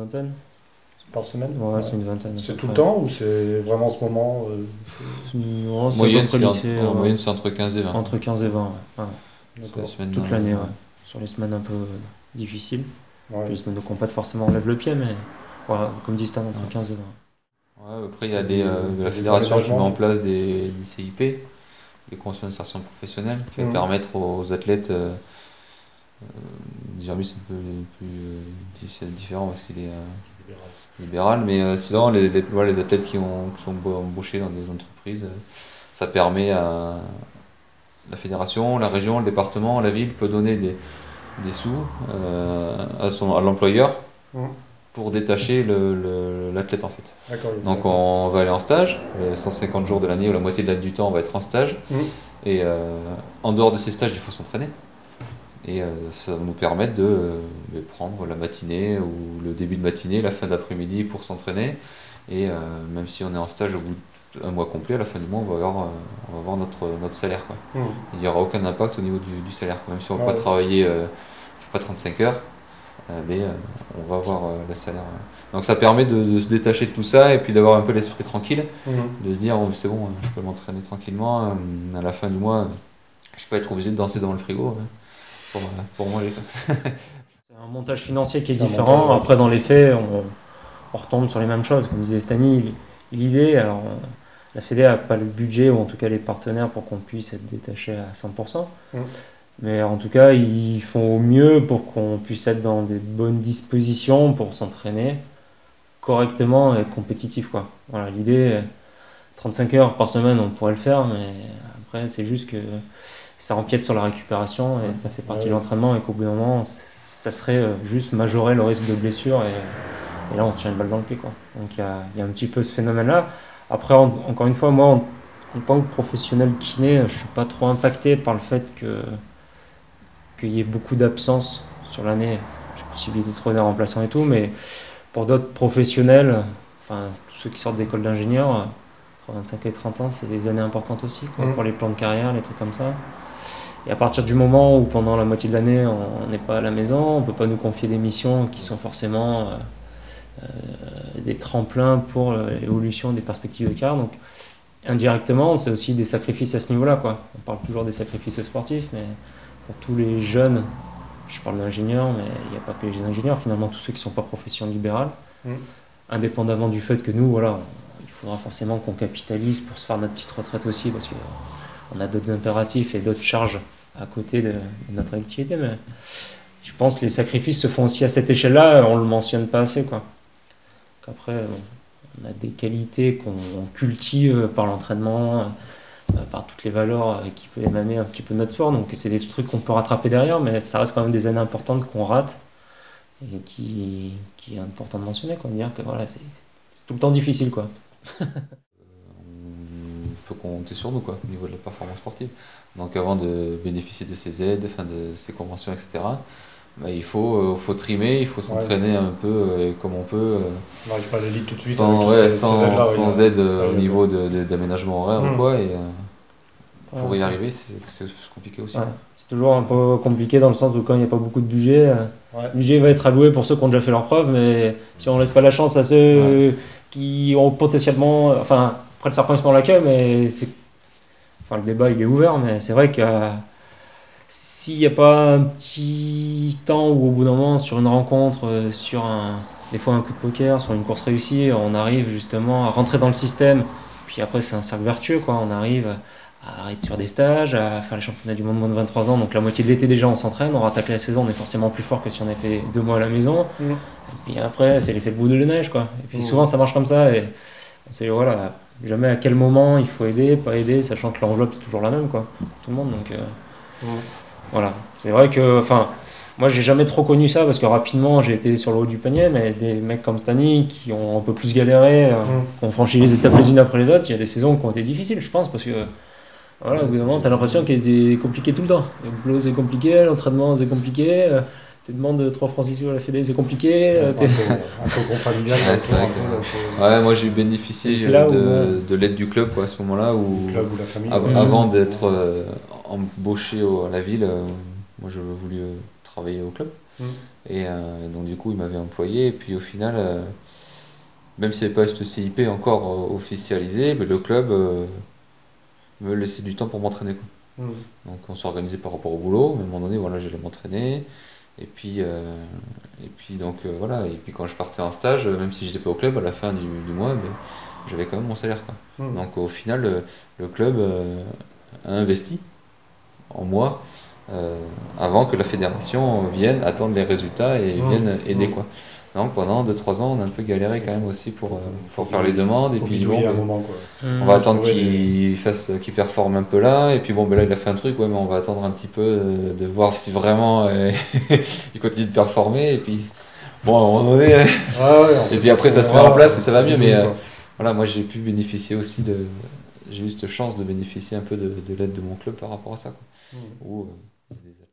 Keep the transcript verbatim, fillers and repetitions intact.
vingtaine. Par semaine? Ouais, Ouais. c'est une vingtaine à C'est peu tout le près. temps ou c'est vraiment en ce moment euh, Non, En c'est à peu moyenne, près c'est en, lycée, en ouais. moyenne, c'est entre quinze et vingt. Entre quinze et vingt, ouais. Ouais. Sur les D'accord. semaines, Toute euh, l'année, ouais. ouais. Sur les semaines un peu euh, difficiles. Ouais. Puis les semaines de combat, forcément, on lève le pied, mais voilà, comme dit Stan, entre Ouais. quinze et vingt. Ouais, après, il y Il y a a des, des, euh, de il y la a des fédération qui met aménagements en du coup. place des, des C I P, des conventions d'insertion professionnelle, qui va Mhm. permettre aux athlètes, euh, déjà lui c'est un peu plus euh, c'est différent parce qu'il est euh, Libéral. libéral, mais euh, sinon les, les, ouais, les athlètes qui, ont, qui sont embauchés dans des entreprises, euh, ça permet à la fédération, la région, le département, la ville peut donner des, des sous euh, à, son, à l'employeur Mhm. pour détacher le, le- l'athlète en fait. D'accord, il y a des Donc accords. on va aller en stage, les cent cinquante jours de l'année ou la moitié de l'année du temps on va être en stage Mhm. et euh, en dehors de ces stages il faut s'entraîner et euh, ça va nous permettre de, euh, de prendre la matinée ou le début de matinée, la fin d'après-midi pour s'entraîner et euh, même si on est en stage au bout d'un mois complet, à la fin du mois on va avoir, euh, on va avoir notre, notre salaire quoi. Mhm. Il n'y aura aucun impact au niveau du, du salaire, même si on ne va Ouais, pas ouais. travailler euh, pas trente-cinq heures, euh, mais euh, on va avoir euh, le salaire. euh. Donc ça permet de, de se détacher de tout ça et puis d'avoir un peu l'esprit tranquille, Mhm. de se dire oh, c'est bon, je peux m'entraîner tranquillement, euh, à la fin du mois, je peux être obligé de danser devant le frigo hein, pour, euh, pour manger. Quoi. C'est un montage financier qui est C'est un montage, différent. ouais. Après, dans les faits, on, on retombe sur les mêmes choses. Comme disait Stani, l'idée, alors, la Fédé n'a pas le budget, ou en tout cas les partenaires, pour qu'on puisse être détaché à cent pour cent. Mhm. Mais en tout cas, ils font au mieux pour qu'on puisse être dans des bonnes dispositions pour s'entraîner correctement et être compétitif, quoi. Voilà, l'idée, trente-cinq heures par semaine, on pourrait le faire, mais après, c'est juste que ça empiète sur la récupération et Ouais. ça fait partie de Ouais. l'entraînement et qu'au bout d'un moment, ça serait euh, juste majorer le risque de blessure et, et là, on se tient une balle dans le pied, quoi. Donc, il y a, il y a un petit peu ce phénomène-là. Après, en- encore une fois, moi, en, en tant que professionnel kiné, je suis pas trop impacté par le fait que qu'il y ait beaucoup d'absences sur l'année. J'ai possibilité de trouver des remplaçants et tout, mais pour d'autres professionnels, enfin tous ceux qui sortent d'école d'ingénieur, entre vingt-cinq et trente ans, c'est des années importantes aussi, quoi, Mhm. pour les plans de carrière, les trucs comme ça. Et à partir du moment où pendant la moitié de l'année on n'est pas à la maison, on ne peut pas nous confier des missions qui sont forcément euh, des tremplins pour euh, l'évolution des perspectives de carrière. Donc indirectement, c'est aussi des sacrifices à ce niveau-là, quoi. On parle toujours des sacrifices sportifs, mais pour tous les jeunes, je parle d'ingénieurs, mais il n'y a pas que les ingénieurs, finalement tous ceux qui ne sont pas profession libérale, Mhm. indépendamment du fait que nous, voilà, il faudra forcément qu'on capitalise pour se faire notre petite retraite aussi, parce qu'on a d'autres impératifs et d'autres charges à côté de, de notre activité, mais je pense que les sacrifices se font aussi à cette échelle-là, on ne le mentionne pas assez, quoi. Qu'après, on a des qualités qu'on cultive par l'entraînement, par toutes les valeurs qui peuvent émaner un petit peu de notre sport, donc c'est des trucs qu'on peut rattraper derrière, mais ça reste quand même des années importantes qu'on rate et qui, qui est important de mentionner, quoi, de dire que voilà, c'est c'est tout le temps difficile, quoi. On peut compter sur nous quoi, au niveau de la performance sportive. Donc avant de bénéficier de ces aides, enfin de ces conventions, et cetera, bah, il faut, euh, faut trimer, il faut Ouais. s'entraîner un peu euh, comme on peut, euh, On n'arrive pas à l'élite tout de suite avec sans, toutes ouais, ces, ces sans, aides-là. Ouais, il y a, sans aide ouais, euh, il au y a besoin. niveau de, de- d'aménagement horaire ou Mhm. quoi. Et euh, pour Ouais, y c'est arriver, c'est, c'est compliqué aussi. ouais. C'est toujours un peu compliqué dans le sens où quand il n'y a pas beaucoup de budget, euh, Ouais. le budget va être alloué pour ceux qui ont déjà fait leurs preuves, mais si on laisse pas la chance à Ouais, ceux qui ont potentiellement, enfin, après le serpent se mord la queue, mais c'est, enfin, le débat il est ouvert, mais c'est vrai que euh, s'il n'y a pas un petit temps où au bout d'un moment, sur une rencontre, euh, sur un, des fois un coup de poker, sur une course réussie, on arrive justement à rentrer dans le système. Puis après, c'est un cercle vertueux, quoi. On arrive à arrêter sur des stages, à faire les championnats du monde moins de vingt-trois ans. Donc la moitié de l'été déjà, on s'entraîne, on rattaque la saison, on est forcément plus fort que si on était deux mois à la maison. Mhm. Et puis après, c'est l'effet de boule de neige, quoi. Et puis souvent, Mhm. ça marche comme ça. Et on sait, voilà, jamais à quel moment il faut aider, pas aider, sachant que l'enveloppe, c'est toujours la même, quoi, pour tout le monde. Donc. Euh, Mhm. voilà, c'est vrai que, enfin, moi j'ai jamais trop connu ça parce que rapidement j'ai été sur le haut du panier, mais des mecs comme Stani qui ont un peu plus galéré, euh, Mhm. qui ont franchi les étapes les unes après les autres, il y a des saisons qui ont été difficiles, je pense, parce que voilà, au ouais, bout d'un moment j'ai- t'as l'impression qu'elle était compliquée tout le temps. Le boulot c'est compliqué, l'entraînement c'est compliqué, euh, tes demandes de trois francs six sous à la Fédé c'est compliqué, euh, Ouais, t'es- un, co un cocon familial ouais, c'est autour vrai un peu. Là, que c'est- ouais, moi j'ai et bénéficié c'est euh, là où bon. de, de l'aide du club quoi, à ce moment-là du où club ou la famille, av- ouais. Mhm. avant d'être euh, embauché au- à la ville, euh, moi j'avais voulu euh, travailler au club. Mm. Et euh, donc du coup, il m'avait employé. Et puis au final, euh, même s'il n'y avait pas ce C I P encore euh, officialisé, mais le club euh, me laissait du temps pour m'entraîner, quoi. Mm. Donc on s'organisait par rapport au boulot. Mais à un moment donné, voilà, j'allais m'entraîner. Et puis, euh, et puis donc euh, voilà. Et puis quand je partais en stage, euh, même si j'étais pas au club, à la fin du, du mois, ben, j'avais quand même mon salaire, quoi. Mm. Donc au final, le, le club euh, a investi en moi euh, avant que la fédération vienne attendre les résultats et Mm. vienne aider, Mm. quoi. Donc pendant deux trois ans, on a un peu galéré quand même aussi pour, Faut, euh, faut pour faire les bidouiller, demandes. Et faut puis bidouiller bon, un ben, moment, quoi. on va Hum, attendre Trouver des... qu'il fasse, qu'il performe un peu là. Et puis bon, ben là, il a fait un truc, ouais, mais on va attendre un petit peu euh, de voir si vraiment euh, il continue de performer. Et puis bon, à un moment donné, Ah ouais, on et sait puis pas après, trop où ça on se met en va, place et ça va ça mieux. Mais bidouille, euh, quoi. voilà, moi, j'ai pu bénéficier aussi de. J'ai eu cette chance de bénéficier un peu de, de l'aide de mon club par rapport à ça, quoi. Mm. Où, euh, des